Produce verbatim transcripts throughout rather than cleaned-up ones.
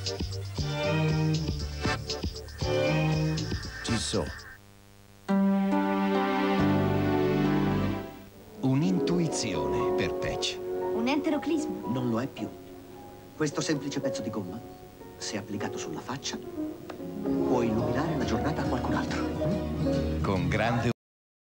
Ci so. Un'intuizione per Patch. Un enteroclismo. Non lo è più. Questo semplice pezzo di gomma, se applicato sulla faccia, può illuminare la giornata a qualcun altro. Con grande...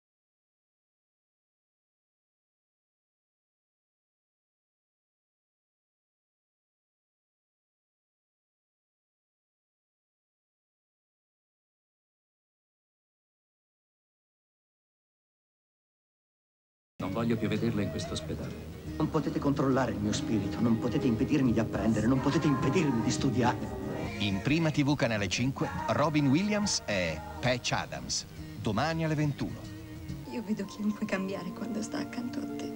Non voglio più vederla in questo ospedale. Non potete controllare il mio spirito, non potete impedirmi di apprendere, non potete impedirmi di studiare. In Prima tivù Canale cinque, Robin Williams è Patch Adams. Domani alle ventuno. Io vedo chiunque cambiare quando sta accanto a te.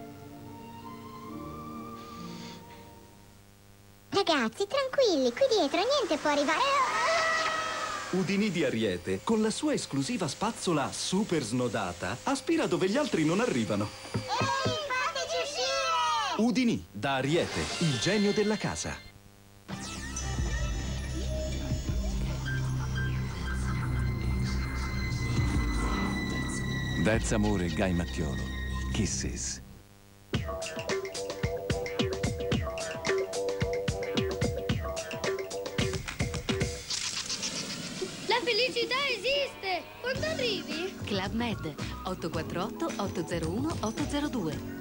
Ragazzi, tranquilli, qui dietro niente può arrivare. Udinì di Ariete, con la sua esclusiva spazzola super snodata, aspira dove gli altri non arrivano. Ehi, fateci uscire! Udinì da Ariete, il genio della casa. That's Amore, Guy Mattiolo. Kisses. La felicità esiste! Quando arrivi? Club Med otto quattro otto otto zero uno otto zero due.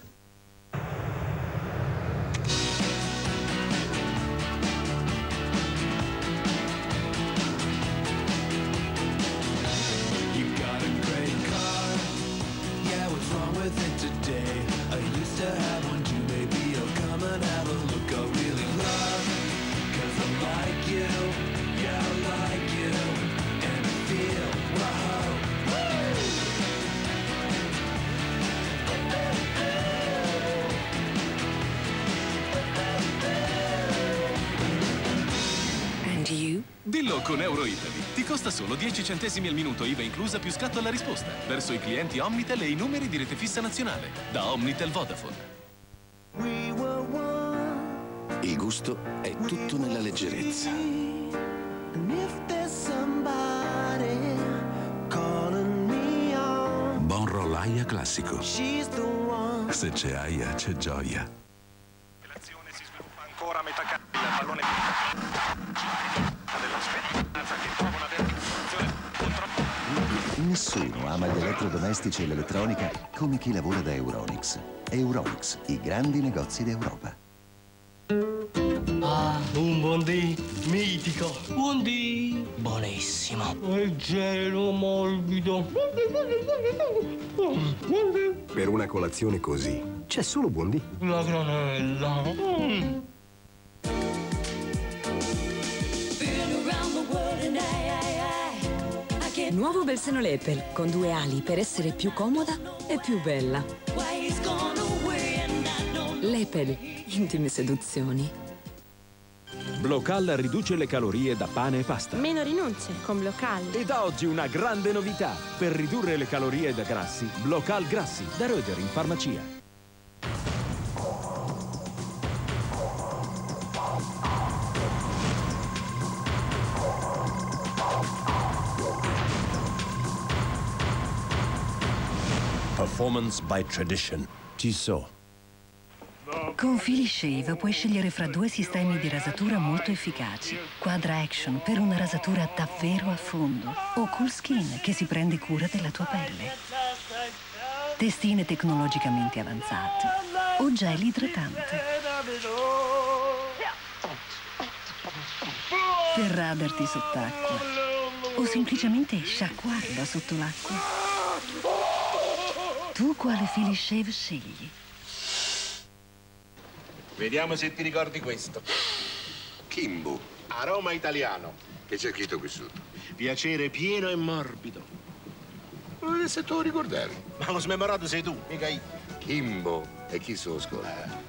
Dillo con Euroitaly. Ti costa solo dieci centesimi al minuto, I V A inclusa più scatto alla risposta. Verso i clienti Omnitel e i numeri di rete fissa nazionale. Da Omnitel Vodafone. Il gusto è tutto nella leggerezza. Bon Rollaia classico. Se c'è aia, c'è gioia. L'azione si sviluppa ancora a metà campo. Il pallone della speranza che trova una verticalizzazione purtroppo. Nessuno ama gli elettrodomestici e l'elettronica come chi lavora da Euronics. Euronics, i grandi negozi d'Europa. Ah, un buondì mitico. Buondì buonissimo. Leggero, morbido. Per una colazione così c'è solo buondì. La granella. Mm. Nuovo Bolseno Lepel, con due ali per essere più comoda e più bella. Lepel, intime seduzioni. Blocal riduce le calorie da pane e pasta. Meno rinunce con Blocal. E da oggi una grande novità. Per ridurre le calorie da grassi, Blocal Grassi, da Röder in farmacia. Performance by tradition. Ci so. Con Philly Shave puoi scegliere fra due sistemi di rasatura molto efficaci. Quadra Action per una rasatura davvero a fondo. O Cool Skin che si prende cura della tua pelle. Testine tecnologicamente avanzate. O gel idratante. Per raderti sott'acqua. O semplicemente sciacquarla sotto l'acqua. Tu quale Philly Shave scegli? Vediamo se ti ricordi questo. Kimbo. Aroma italiano. Che c'è scritto qui sotto? Piacere pieno e morbido. Eh, se tu lo ricordavi. Ma lo smemorato sei tu, mica io. Kimbo. E chi se lo scorda?